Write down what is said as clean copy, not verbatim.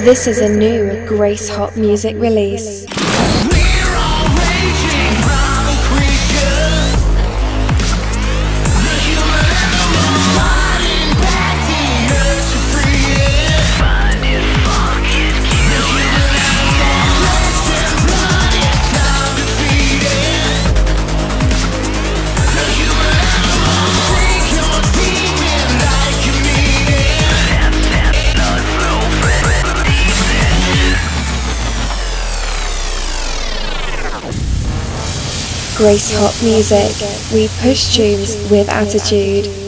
This is a new Grazehopp music release. We're all raging primal creatures. The human animal fighting back the urge to free it. Find it, fuck it, kill it. The human animal, flesh and blood, it's time to feed it. The human animal, sink your demon like you need it. Blood flow, Grazehopp music. We push tunes with attitude.